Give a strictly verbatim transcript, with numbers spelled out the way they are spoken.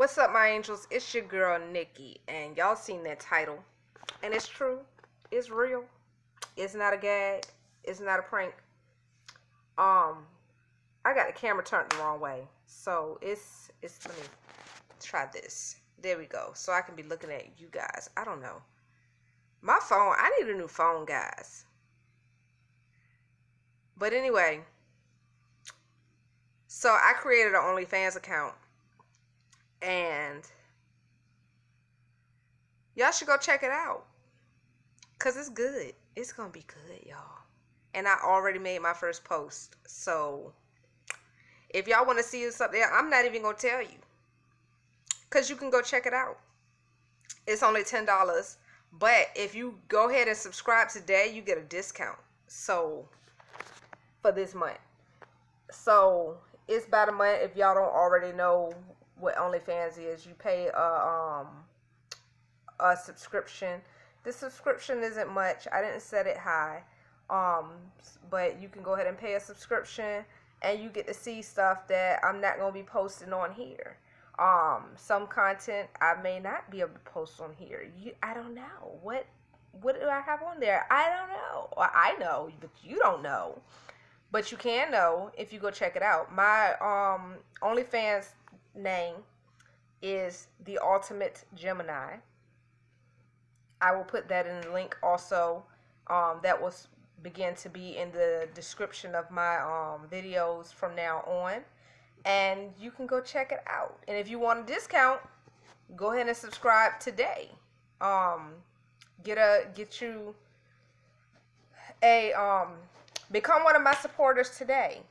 What's up, my angels? It's your girl Nikki, and y'all seen that title, and it's true. It's real. It's not a gag. It's not a prank. Um, I got the camera turned the wrong way, so it's it's. Let me try this. There we go. So I can be looking at you guys. I don't know. My phone. I need a new phone, guys. But anyway, so I created an OnlyFans account. And y'all should go check it out, because it's good. It's going to be good, y'all. And I already made my first post. So if y'all want to see something, I'm not even going to tell you, because you can go check it out. It's only ten dollars. But if you go ahead and subscribe today, you get a discount. So for this month. So it's about a month. If y'all don't already know what OnlyFans is, you pay a um a subscription. The subscription isn't much. I didn't set it high, um but you can go ahead and pay a subscription, and you get to see stuff that I'm not gonna be posting on here. Um some content I may not be able to post on here. You I don't know what what do I have on there. I don't know. Well, I know, but you don't know. But you can know if you go check it out. My um OnlyFans name is The Ultimate Gemini. I will put that in the link also. Um, that will begin to be in the description of my um, videos from now on. And you can go check it out. And if you want a discount, go ahead and subscribe today. Um, get a get you a um become one of my supporters today.